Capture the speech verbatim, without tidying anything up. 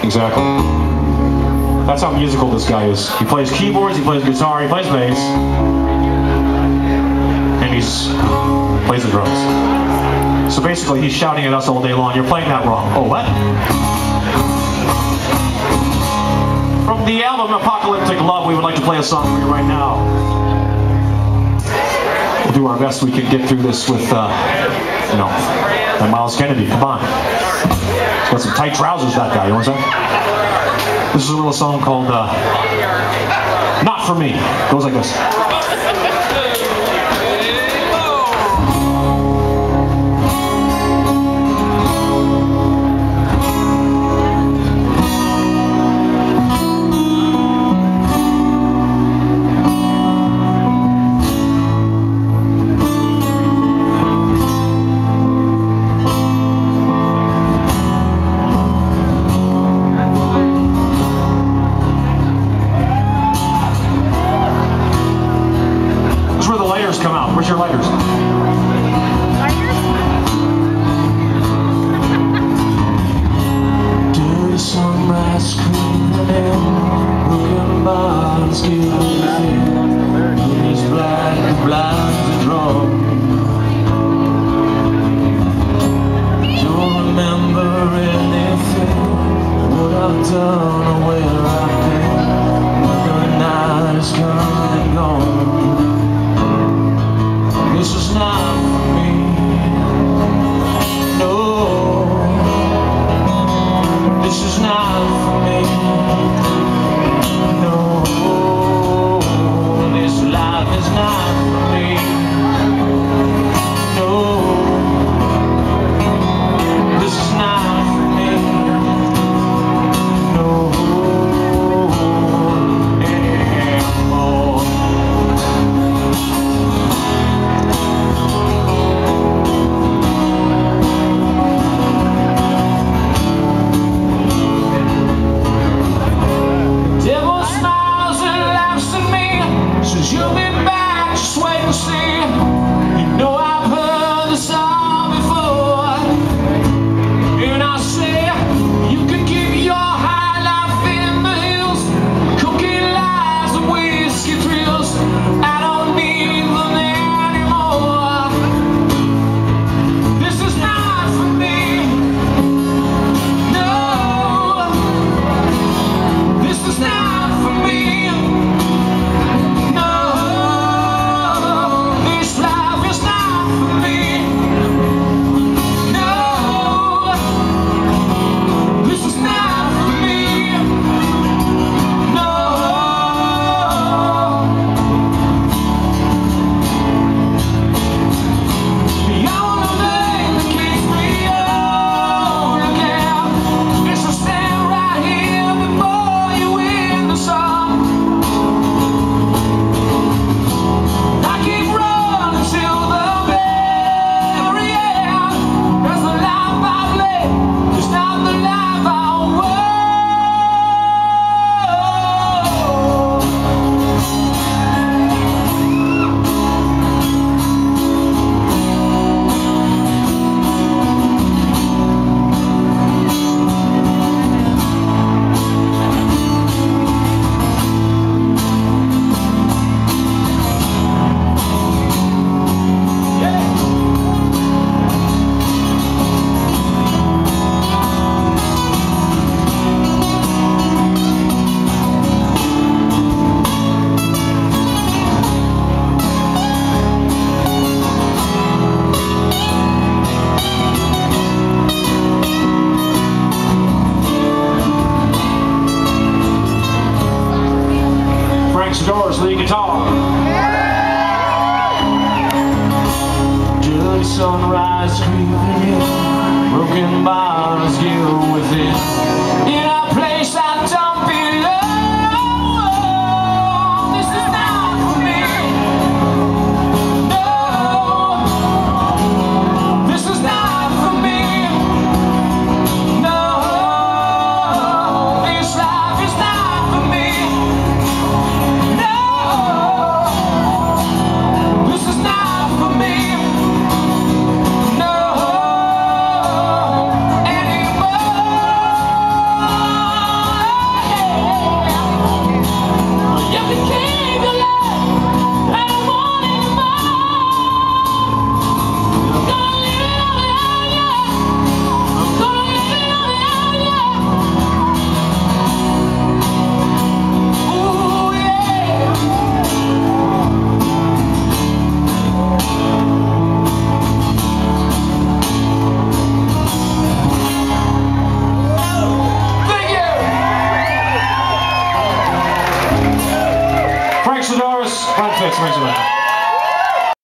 Exactly. That's how musical this guy is. He plays keyboards, he plays guitar, he plays bass, and he's plays the drums. So basically, he's shouting at us all day long, "You're playing that wrong." Oh, what? From the album Apocalyptic Love, we would like to play a song for you right now. We'll do our best we can get through this with, uh, you know, that Miles Kennedy. Come on. He's got some tight trousers, that guy. You know what I'm saying? This is a little song called uh, Not For Me. It goes like this. Come out. Where's your lighters? Lighters? Dirty sunrise screaming in, broken bottles giving in. He's black, the blinds are drawn. Don't remember anything, what I've done or where I've been, when the night is come and gone. This is not for me, no. This is not for me, no. This life is not for me, no. This is not for me, no. Anymore. You'll be back, just wait and see. You know I've heard this all before. And I say, you can keep your high life in the hills, cooking lies and whiskey thrills. I don't need them anymore. This is not for me, no. This is not for me. Doors, lead guitar. Dirty sunrise creeping in, broken bottles give within. In a place I don't belong. This is not for me, no. This is not for me, no. This life is not for me. This is not for me, no, anymore. Thanks so much.